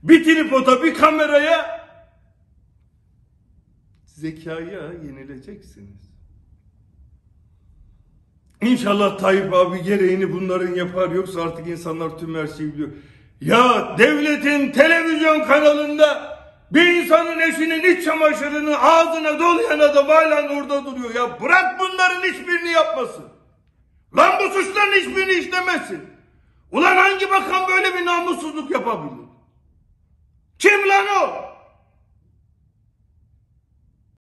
bir tripoda, bir kameraya zekaya yenileceksiniz. İnşallah Tayyip abi gereğini bunların yapar, yoksa artık insanlar tüm her şeyi biliyor. Ya devletin televizyon kanalında bir insanın eşinin iç çamaşırını ağzına dolayan adam hala orada duruyor. Ya bırak bunların hiçbirini yapmasın. Lan bu suçların hiçbirini işlemesin. Ulan hangi bakan böyle bir namussuzluk yapabilir? Kim lan o?